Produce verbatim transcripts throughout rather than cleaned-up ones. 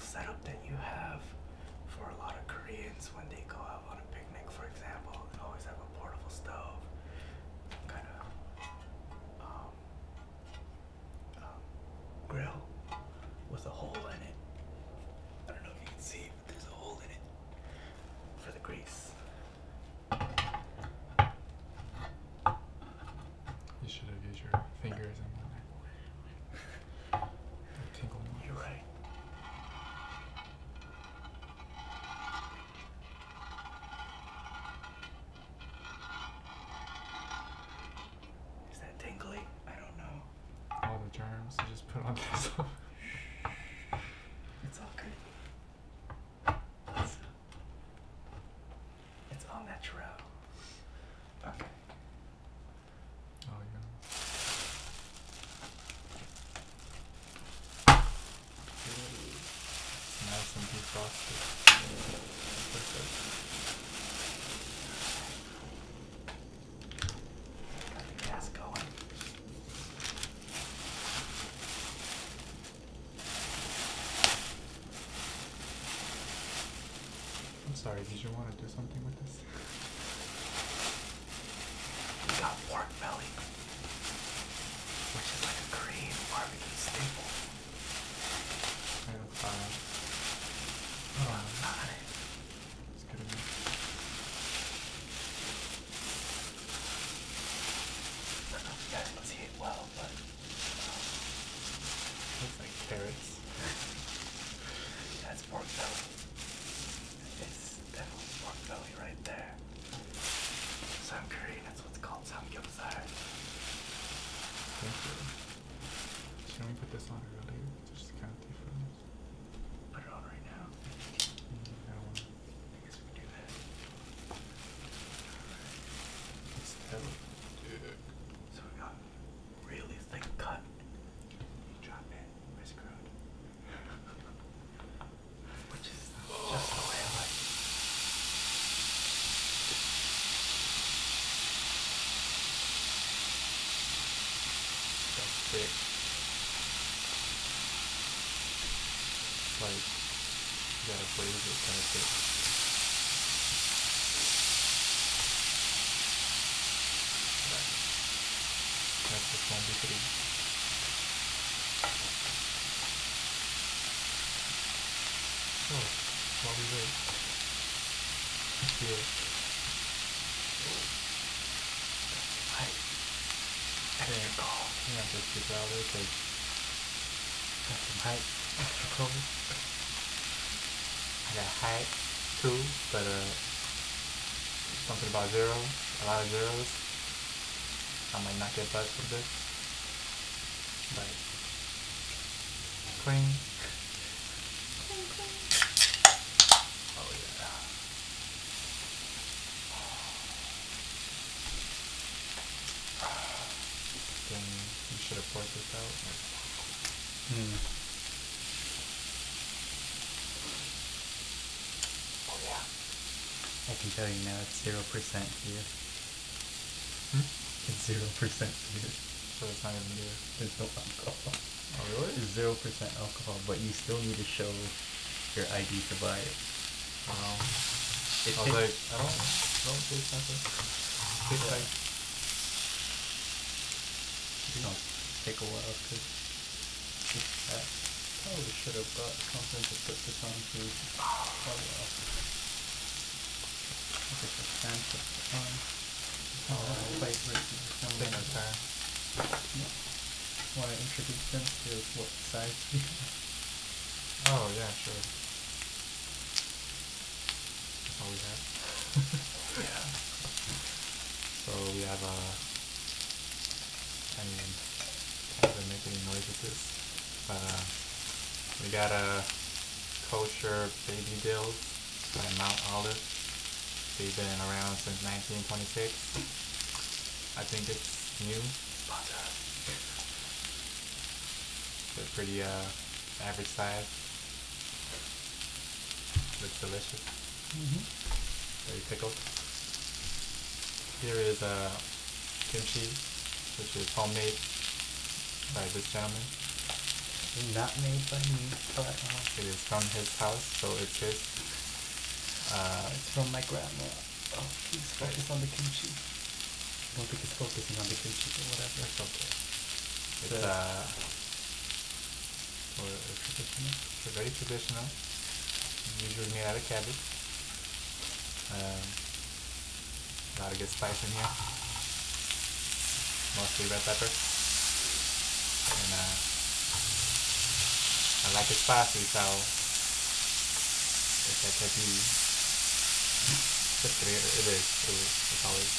setup that you have for a lot of Koreans when they go out on a picnic, for example. They always have a portable stove, kind of um, um, grill with a hole in it. I don't know if you can see, but there's a hole in it for the grease. You should have used your fingers and tingle. You're right. Is that tingly? I don't know. All the germs, you just put on this. It's all good. It's, it's all natural. Okay. Oh, yeah. It's nice and defrosted. Perfect. Got the gas going. I'm sorry, did you want to do something with this? We got pork belly, which is like a Korean barbecue staple. I have five. Oh, I'm not it. It's good enough. I don't know if you guys can see it well, but um, Looks like carrots. that's pork belly. It's definitely pork belly right there. So I'm Korean, that's what's called samgyeopsal. Thank you. Should we put this on earlier? Just kind of defrost. Put it on right now. Mm, I don't want to. I guess we can do that. It's heavy. So we got really thick cut. You drop it, I screwed. Which is just the way I like it. That's thick. It's like you gotta blaze it kind of thick. Right. That's just one big three. Oh, while we wait. Here. Right. Extra cold. You have to keep it out there because Got some height. Extra cold. I got height too, but uh, something about zero, a lot of zeros. I might not get buzzed with this, but clean. Oh yeah. Then you should have poured this out. Hmm. Oh yeah. I can tell you now it's zero percent here. Hmm? It's zero percent here. So it's not even there. There's no alcohol. Oh really? It's zero percent alcohol, but you still need to show your I D to buy it. Wow. It I was like, I don't, I don't taste nothing. Tastes Yeah. like It's gonna take a while because I probably should have brought something to put this on to. Oh well. I guess I can put it on. Oh, plate versus take our time. Want to introduce them to what size we have? Oh yeah, sure. That's all we have. Yeah. So we have a. I mean, can't really make any noise with this, but uh, we got a kosher baby dills by Mount Olive. They've been around since nineteen twenty-six. I think it's new. Sponsor us. They're pretty uh, average size. Looks delicious. Mm-hmm. Very pickled. Here is uh, kimchi, which is homemade by this gentleman. Not made by me, but uh, It is from his house, so it's his. Uh, it's from my grandma. Oh, please focus on the kimchi. I don't think it's focusing on the kimchi, but whatever. it's okay. It's The- uh, or it's traditional. It's very traditional. Usually made out of cabbage. Um, a lot of good spice in here. Mostly red pepper. And uh, I like it spicy, so if that could be, it's great. It is. It is. It's always.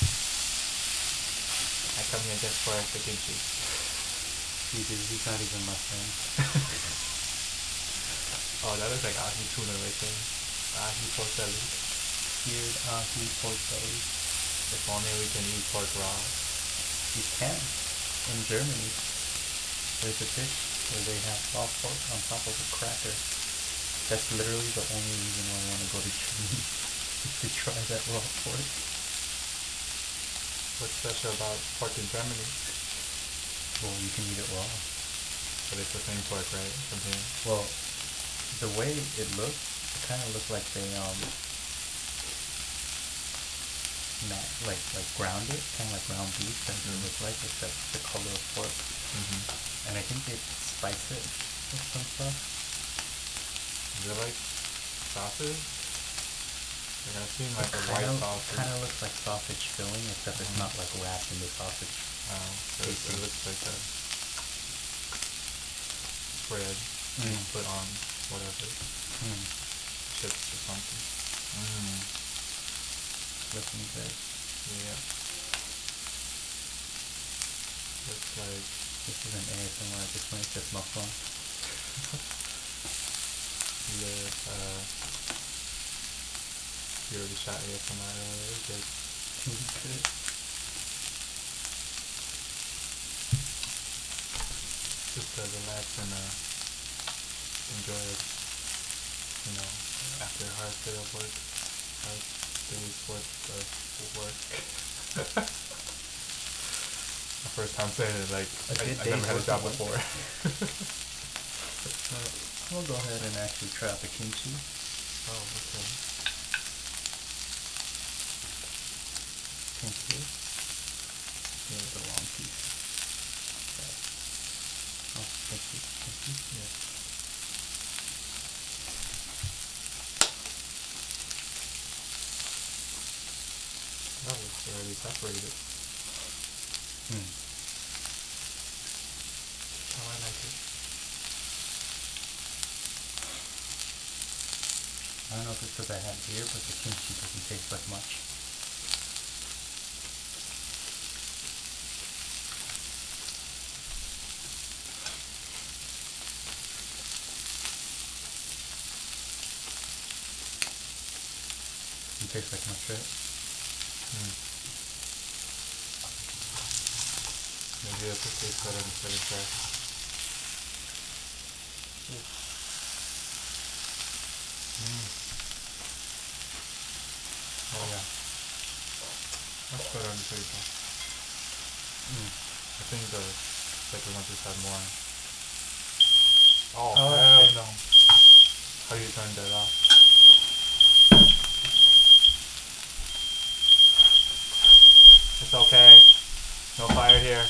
I come here just for the kimchi. He did, he's not even my friend. Oh, that looks like ahi tuna right there. Ahi pork belly. Seared ahi pork belly. If only we can eat pork raw. You can. In Germany, there's a dish where they have raw pork on top of a cracker. That's literally the only reason why I want to go to Germany. Is to try that raw pork. What's special about pork in Germany? Well, you can eat it raw. But it's the same pork, right? From here. Well, the way it looks, it kind of looks like they um, ma- like like ground it, kind of like ground beef. That's what it Mhm. looks like, except the color of pork. Mm-hmm. And I think they spice it with some stuff. Is it like sausage? Like I've seen like a It white kind of sausage. kind of looks like sausage filling, except it's Mhm. not like wrapped in the sausage. Oh, so it, it casing. looks like a bread Mm. you put on whatever Mm. chips or something. Mm. Looking good. Yeah. Looks like This is an A S M R at this point. It says mukbang. yeah. Uh, you already shot A S M R earlier. Good. Good. Just to relax and uh, enjoy it. You know, after a hard day of work, hard day's worth of work. My first time saying it, like A I, good I never day's had a worth job of work. before. So we'll go ahead and actually try out the kimchi. Oh, okay. Kimchi. Here's the long piece. Okay. Oh, thank you. Thank you. Yeah. That was already separated. Mm. Oh, I like it. I don't know if it's because I had beer, but the kimchi doesn't taste like much. It tastes like much, right? Hmm. Maybe that's what tastes better instead of fresh. Mm. Oh yeah. That's better on the paper. Mm. I think the second one just had more. Oh, Oh, hell okay. no. How do you turn that off? It's okay. No fire here.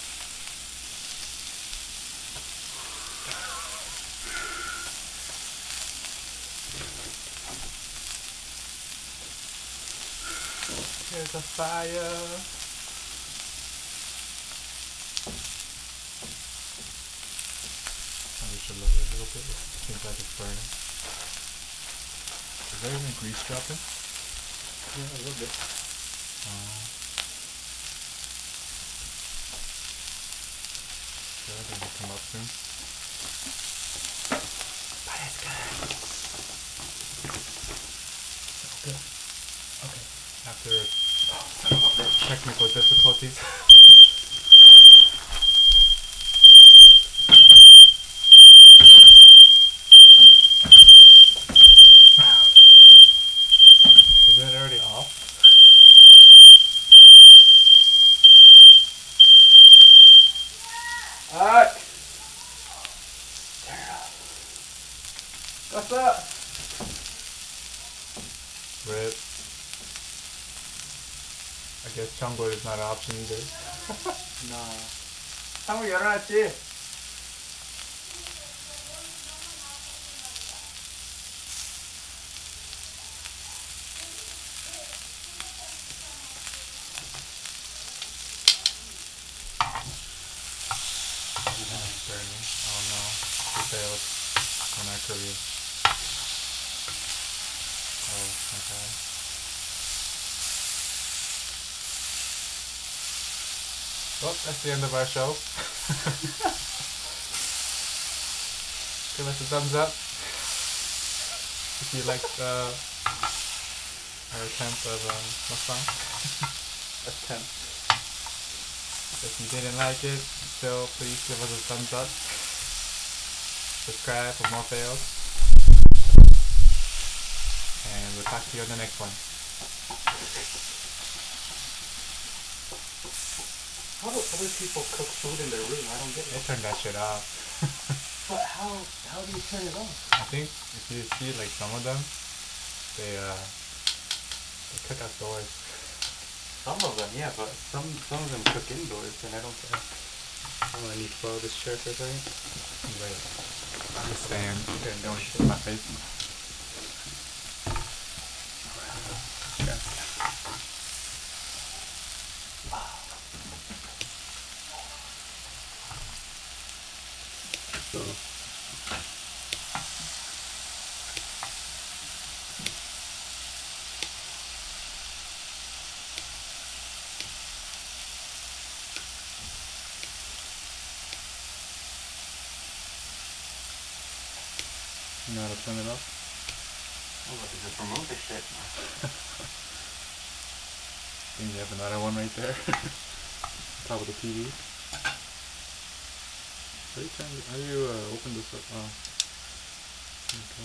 There's a fire. Oh, we should lower it a little bit. It seems like it's burning. Is there even grease dropping? Yeah, a little bit. Oh. Good, it'll come up soon. But it's good. Good. Okay. After technical difficulties. Isn't it already off? Ah! What's up? Rip. I guess Chongo is not an option either. Nah. 한국 열어놨지? Burning. Oh no. He failed. We're not Korean. Oh my god. Well, that's the end of our show. Give us a thumbs up if you liked uh, our attempt of uh, mukbang. Attempt. If you didn't like it, still please give us a thumbs up. Subscribe for more fails. And we'll talk to you on the next one. How do other people cook food in their room? I don't get They it. turn that shit off. But how how do you turn it off? I think if you see like some of them, they uh they cook outdoors. Some of them, yeah, but some some of them cook indoors, and I don't get it. I'm gonna need to borrow this chair for a second. Wait, I'm just saying. Okay, Don't no hit my face. Okay. So. You know how to turn it off? I'm about to just remove this shit. And you have another one right there. Top of the T V. How do you turn it, how do you uh, open this up? Oh. Okay.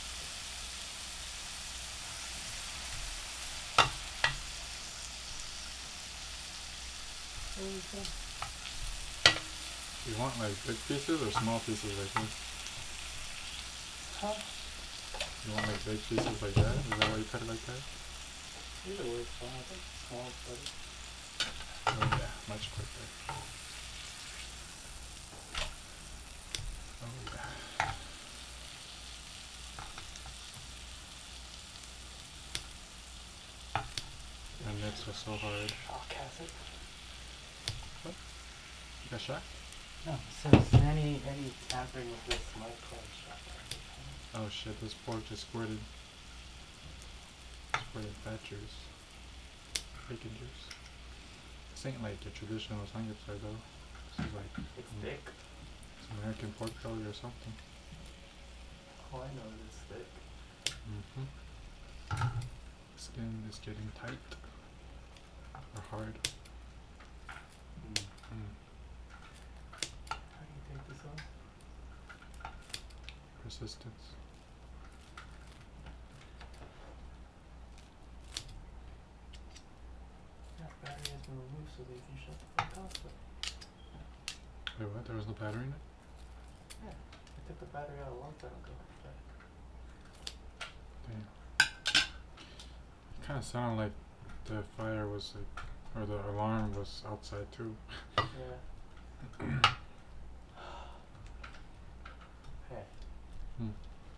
You want like big pieces or small pieces like this? Huh? You want like big pieces like that? Is that why you cut it like that? Either way, it's fine. I think small is better. Oh yeah, much quicker. Oh yeah. My nips are so hard. I'll cast it. What? You got shot? No, it says any any tampering with this might cause shock. Oh shit, this pork just squirted. Squirted fat juice. Bacon juice. This ain't like a traditional samgyeopsal though. This is like It's mm, thick. it's American pork belly or something. Oh, I know it is thick. Mm-hmm. Skin is getting tight. Or hard. Mm. Mm. How do you take this off? Persistence. That battery has been removed so they can shut the fuck off. But Wait, what? There was no battery in it? yeah, I took the battery out a long time ago. But Damn. It kinda sounded like the fire was like, or the alarm was outside too. yeah. Hey. Hmm.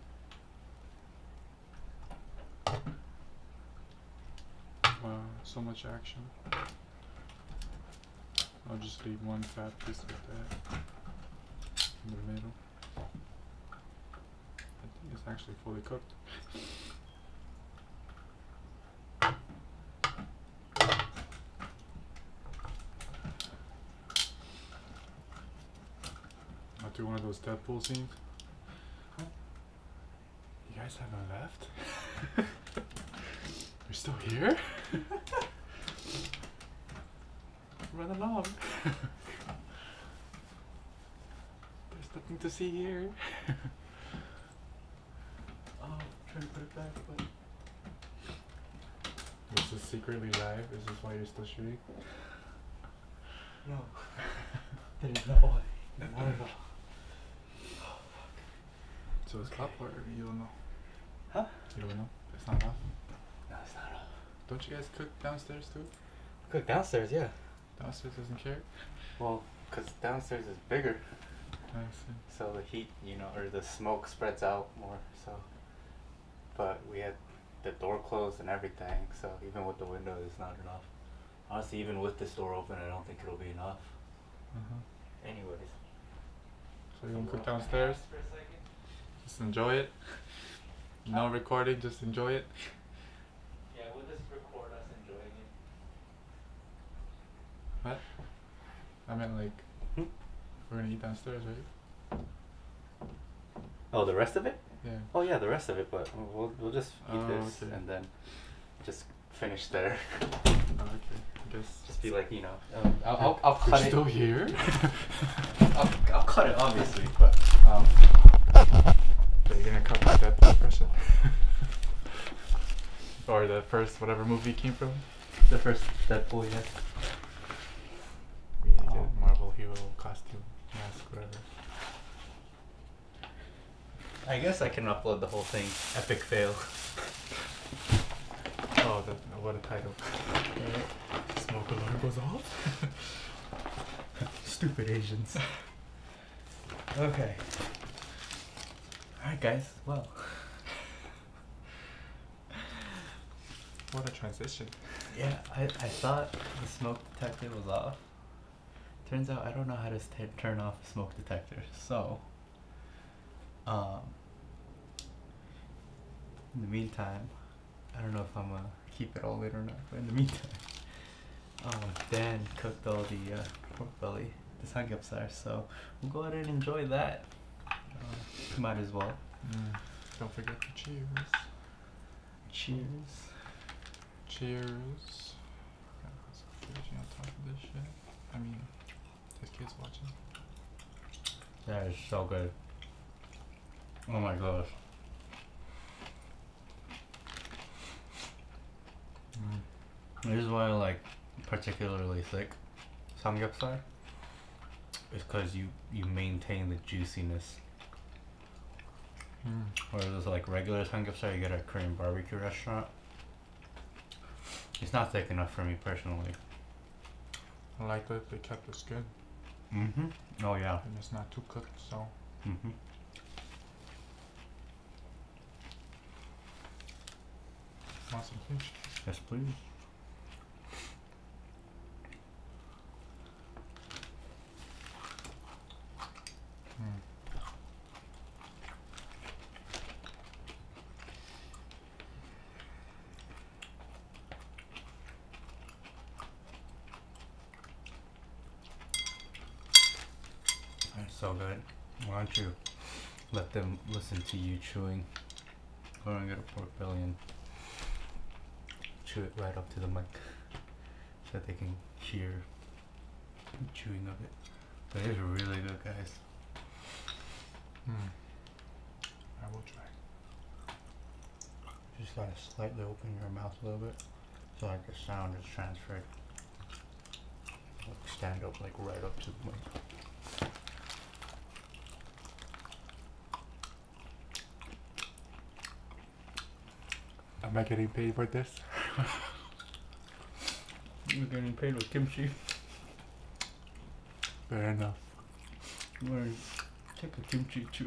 Wow, so much action. I'll just leave one fat piece like that in the middle. I think it's actually fully cooked. I'll do one of those Deadpool scenes. Huh? You guys haven't left? You're still here? Run along. There's nothing to see here. Oh, trying to put it back, but This is secretly live? Is this why you're still shooting? no. There's no way. Not at all. So So it's up or you don't know? Huh? You don't know? It's not off? No, it's not off. Don't you guys cook downstairs too? Cook downstairs, yeah. Downstairs doesn't care? Well, because downstairs is bigger. I see. So the heat, you know, or the smoke spreads out more, so. But we had the door closed and everything, so even with the window, it's not enough. Honestly, even with this door open, I don't think it'll be enough. Uh-huh. Anyways. So you want to cook downstairs? Just enjoy it? No recording, just enjoy it? Yeah, we'll just record us enjoying it. What? I meant like, Hmm? we're gonna eat downstairs, right? Oh, the rest of it? Yeah. Oh yeah, the rest of it, but we'll we'll just eat Oh, this okay. and then just finish there. Oh, okay. I guess. Just be like, you know, um, I'll, I'll, I'll You're cut it. still here? I'll, I'll cut it, obviously, but um, Are you gonna cut my Deadpool impression? Or the first whatever movie it came from? the first Deadpool, yeah. We need to Oh. get Marvel hero costume, mask, whatever. I guess I can upload the whole thing. Epic fail. Oh, that, what a title. Smoke alarm goes off? Stupid Asians. Okay. Alright, guys. Well. What a transition. Yeah, I, I thought the smoke detector was off. Turns out I don't know how to st- turn off a smoke detector. So, um, in the meantime, I don't know if I'm gonna keep it all in or not, but in the meantime, um, Dan cooked all the uh, pork belly, the samgyeopsal, so we'll go ahead and enjoy that. Uh, might as well. Mm. Don't forget to cheers. Cheers. Cheers. Got some fridge on top of this shit. I mean, there's kids watching. That is so good. Oh my gosh. Mm. This is why I like particularly thick samgyeopsal. It's because you, you maintain the juiciness. Mm. Whereas like regular samgyeopsal you get at a Korean barbecue restaurant, it's not thick enough for me personally. I like that they kept the skin Mm-hmm. Oh yeah. and it's not too cooked, so. Mm-hmm. Want some fish? Yes, please. Mm. That's so good. Why don't you let them listen to you chewing? Go and get a pork belly and chew it right up to the mic so that they can hear the chewing of it. But it is really good, guys. Mm. I will try. You just gotta slightly open your mouth a little bit so like the sound is transferred. Like stand up like right up to the mic. Am I getting paid for this? You're getting paid with kimchi. Fair enough. You wanna take a kimchi chew?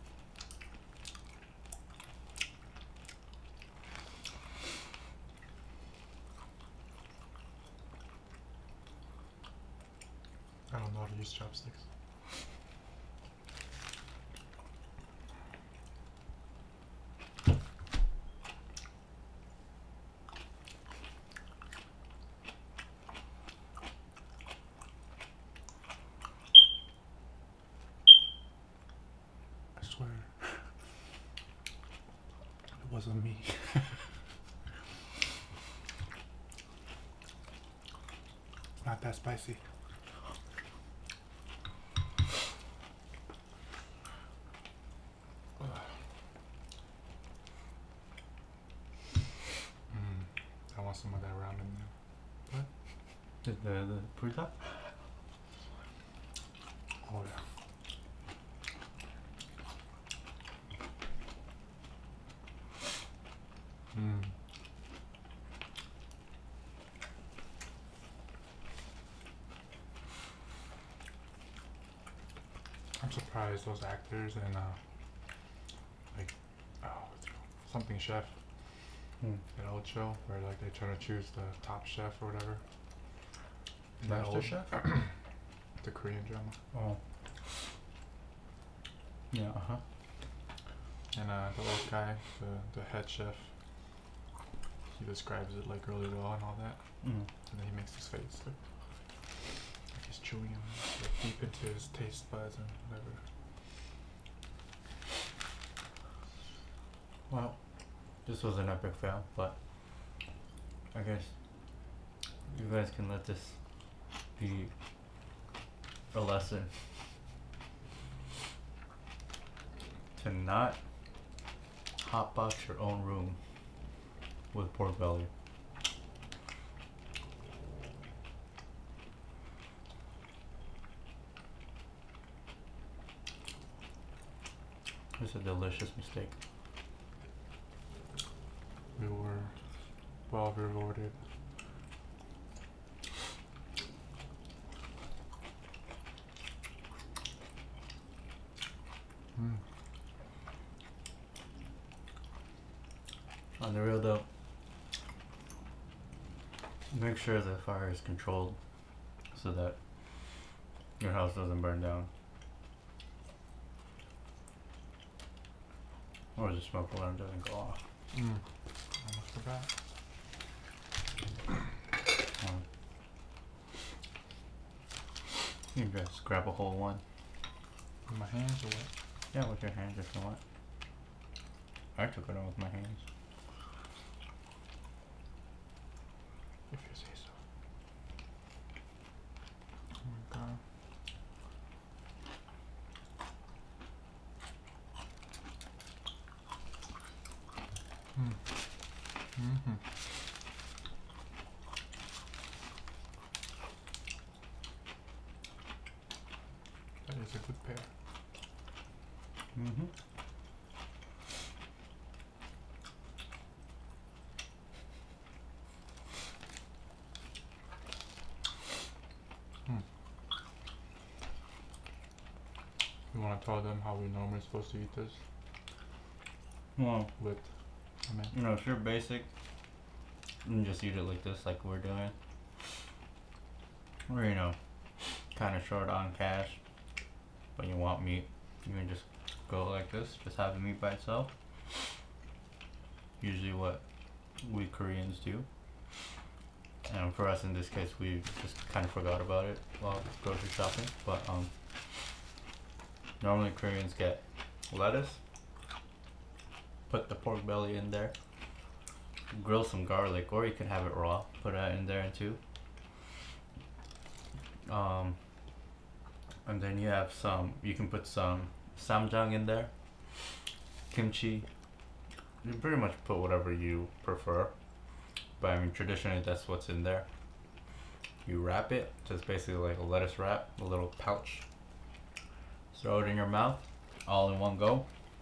I don't know how to use chopsticks. I swear. It wasn't me. It's not that spicy. Mm, I want some of that ramen now. The the, the purita? Oh yeah. surprised those actors and uh, like oh, what's it called? Something Chef, Hmm. that old show where like they try to choose the top chef or whatever. That Master old- Chef? the Korean drama. Oh. Yeah, uh huh. And uh, the old guy, the the head chef, he describes it like really well and all that. Mm. And then he makes his face like, like he's chewing him like deep into his taste buds and whatever. Well, this was an epic fail, but I guess you guys can let this be a lesson to not hotbox your own room with pork belly. It's a delicious mistake. We were well rewarded. Mm. On the real though, make sure the fire is controlled so that your house doesn't burn down. Or the smoke alarm doesn't go off. Mm. Almost forgot. Um, you can just grab a whole one. With my hands or what? Yeah, with your hands if you want. I took it on with my hands. If you say so. Oh my god. Mm. Mm-hmm. That is a good pair. Mm-hmm. Hmm. You want to tell them how we normally supposed to eat this? Well, With, I mean, you know, if you're basic, you can just eat it like this, like we're doing. Or, you know, kind of short on cash, but you want meat, you can just go like this, just have the meat by itself. Usually what we Koreans do. And for us in this case, we just kind of forgot about it while grocery shopping. But um, normally Koreans get lettuce, put the pork belly in there, grill some garlic, or you can have it raw, put that in there too. Um, and then you have some, you can put some samjang in there, kimchi. You pretty much put whatever you prefer, but I mean traditionally that's what's in there. You wrap it, just basically like a lettuce wrap, a little pouch. Throw it in your mouth, all in one go.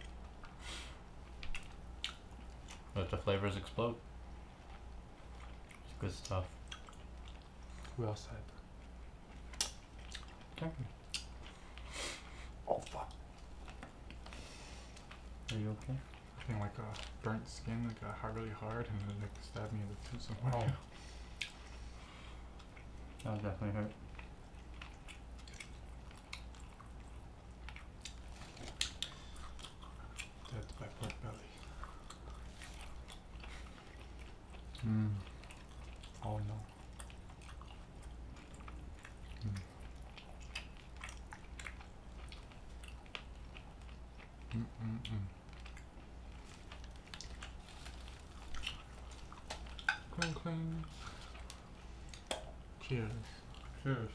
Let the flavors explode. It's good stuff. well said. Thank you. Oh fuck. Are you okay? I think like a burnt skin, like got hard, really hard, and then like stabbed me in the tooth somewhere. Oh. That'll definitely hurt. That's by pork belly. Mm. Oh no. Mm. Mm mm mm. Cling cling. Cheers. Cheers.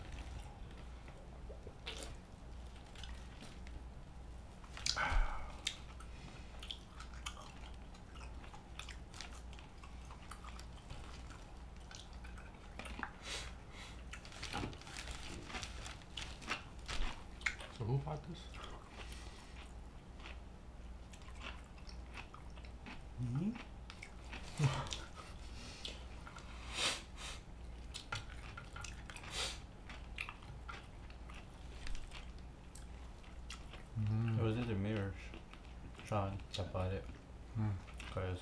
So who bought this? Me? Sean that bought it. Mm. Because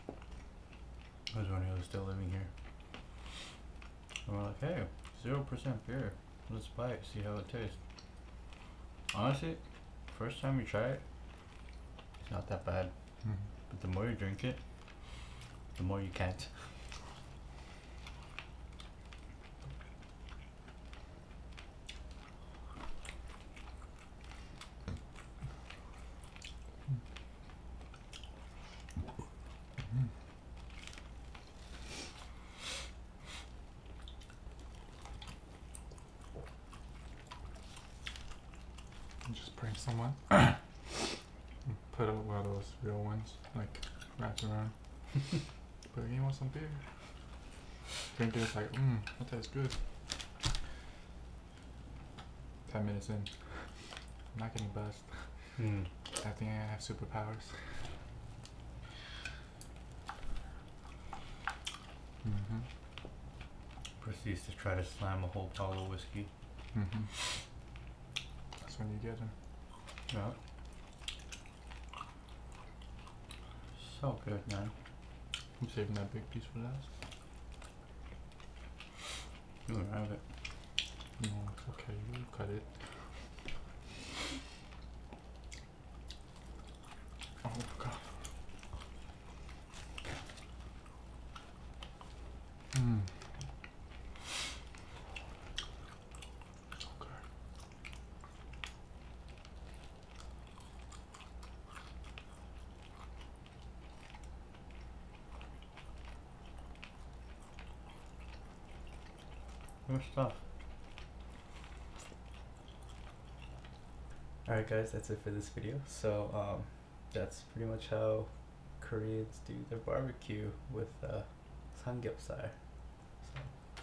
I was when he was still living here. And we're like, hey, zero percent beer. Let's buy it, see how it tastes. Honestly, first time you try it, it's not that bad. Mm. But the more you drink it, the more you can't. Just prank someone. Put out one of those real ones, like wrapped around. But you want some beer? Drink it, it's like, mmm, that tastes good. Ten minutes in, I'm not getting buzzed. Mm. I think I have superpowers. Mm-hmm. Proceeds to try to slam a whole bottle of whiskey. Mm-hmm. That's when you get them. Yeah. So good, man. I'm saving that big piece for last. You can have it. No, it's okay. You cut it. Oh god. Mmm. So good. Good stuff. Alright guys, that's it for this video. So um, that's pretty much how Koreans do their barbecue with uh, samgyeopsal. So,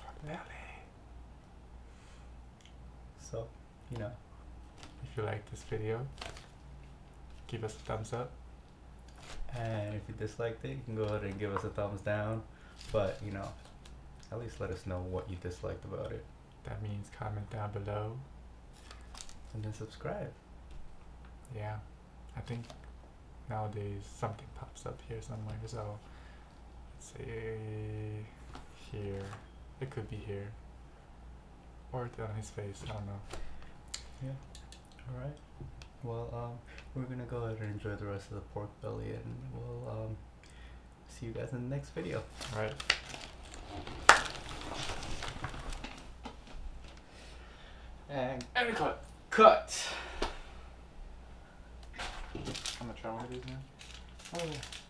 so, you know. If you like this video, give us a thumbs up. And if you disliked it, you can go ahead and give us a thumbs down. But, you know, at least let us know what you disliked about it. That means comment down below. And then subscribe. Yeah, I think nowadays something pops up here somewhere, so let's say here, it could be here, or on his face, I don't know. Yeah. Alright. Well, um, we're gonna go ahead and enjoy the rest of the pork belly, and we'll um, see you guys in the next video. Alright. And And cut! cut! I'm gonna try one of these now. Oh.